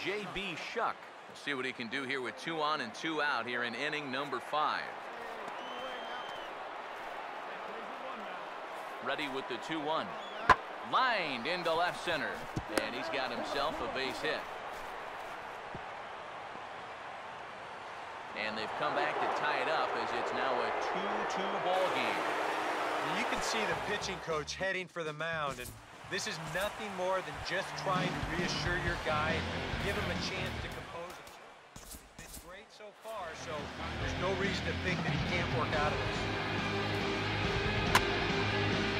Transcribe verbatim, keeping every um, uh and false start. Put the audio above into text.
J B Shuck. We'll see what he can do here with two on and two out here in inning number five. Ready with the two one. Lined into left center. And he's got himself a base hit. And they've come back to tie it up as it's now a two two ball game. You can see the pitching coach heading for the mound, and this is nothing more than just trying to reassure your guy and give him a chance to compose himself. It's great so far, so there's no reason to think that he can't work out of this.